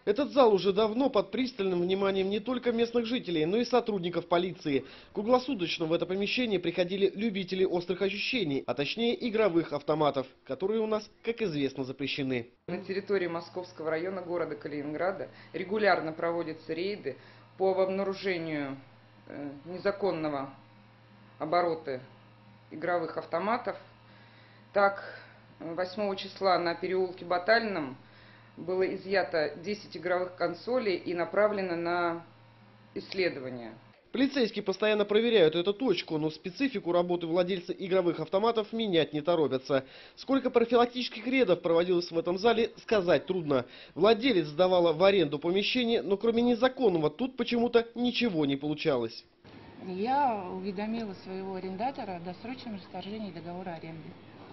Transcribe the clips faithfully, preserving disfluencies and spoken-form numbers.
Этот зал уже давно под пристальным вниманием не только местных жителей, но и сотрудников полиции. Круглосуточно в это помещение приходили любители острых ощущений, а точнее игровых автоматов, которые у нас, как известно, запрещены. На территории Московского района города Калининграда регулярно проводятся рейды по обнаружению незаконного оборота игровых автоматов. Так, восьмого числа на переулке Батальном было изъято десять игровых консолей и направлено на исследование. Полицейские постоянно проверяют эту точку, но специфику работы владельца игровых автоматов менять не торопятся. Сколько профилактических рейдов проводилось в этом зале, сказать трудно. Владелец сдавала в аренду помещение, но кроме незаконного тут почему-то ничего не получалось. Я уведомила своего арендатора о досрочном расторжении договора аренды.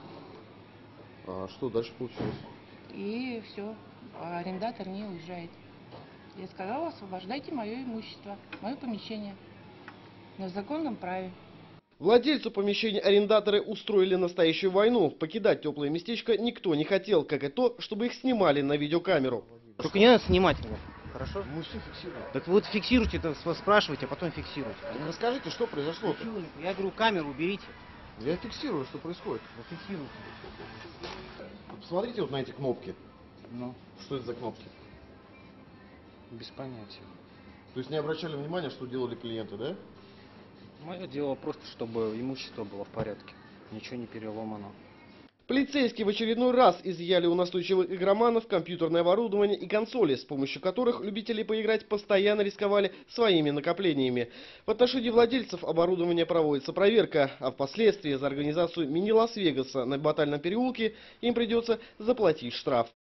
А что дальше получилось? И все, арендатор не уезжает. Я сказала: освобождайте мое имущество, мое помещение на законном праве. Владельцу помещения арендаторы устроили настоящую войну. Покидать теплое местечко никто не хотел, как и то, чтобы их снимали на видеокамеру. Только не надо снимать его, хорошо? Мы все фиксируем. Так вот фиксируйте, это спрашивайте, а потом фиксируйте. Так расскажите, что произошло? Я говорю, камеру уберите. Я фиксирую, что происходит. Зафиксируйте. Посмотрите вот на эти кнопки. Ну, Что это за кнопки? без понятия. То есть не обращали внимания, что делали клиенты, да? Мое дело просто, чтобы имущество было в порядке. Ничего не переломано. Полицейские в очередной раз изъяли у настойчивых игроманов компьютерное оборудование и консоли, с помощью которых любители поиграть постоянно рисковали своими накоплениями. В отношении владельцев оборудования проводится проверка, а впоследствии за организацию мини-Лас-Вегаса на Батальном переулке им придется заплатить штраф.